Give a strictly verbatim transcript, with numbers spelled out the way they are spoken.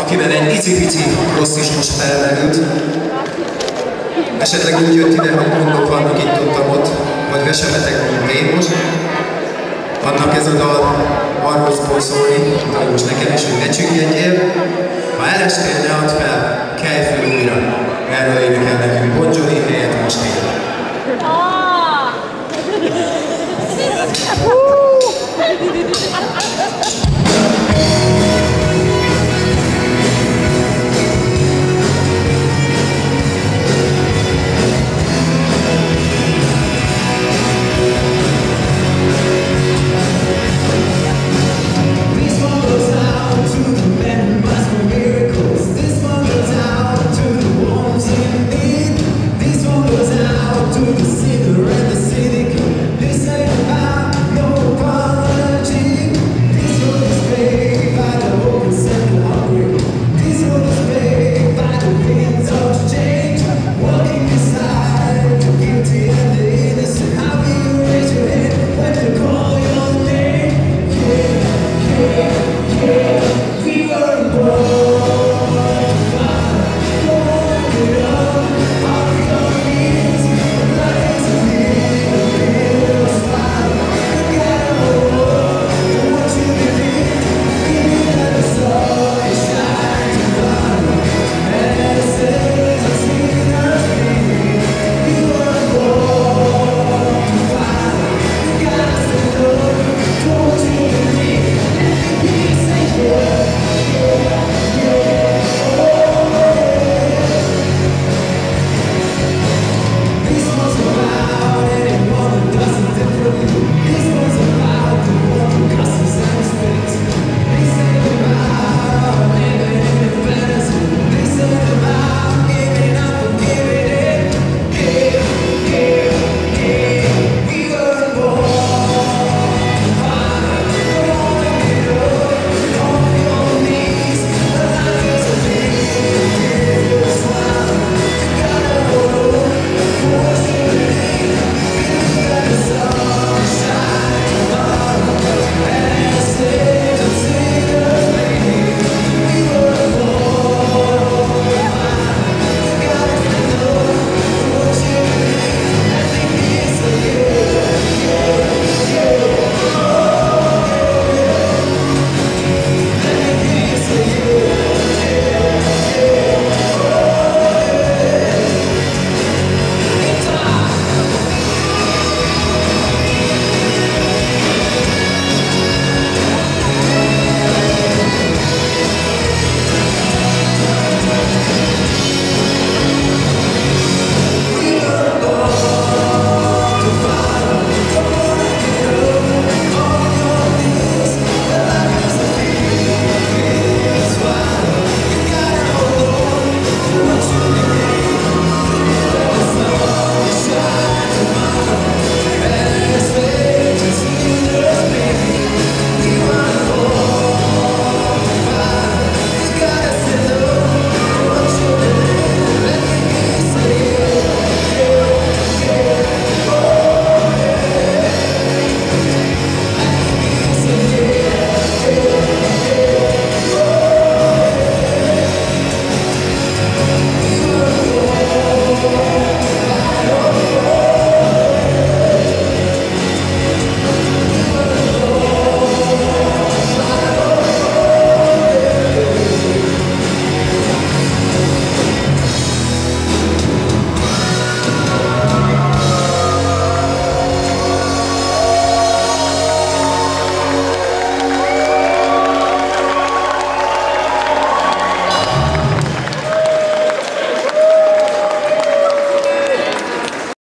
akiben egy icipici rossz is most felmerült. Esetleg úgy jött ide, hogy gondok vannak itt, ott, ott, vagy vesemetek, mint Rémos. Annak ez a dal arról szól szólni, hogy most nekem is, hogy ne csüggedjél. Ha elestél, ne add fel, kelj fel újra. Erről énekel nekünk Bon Jovi helyett most él. Ah!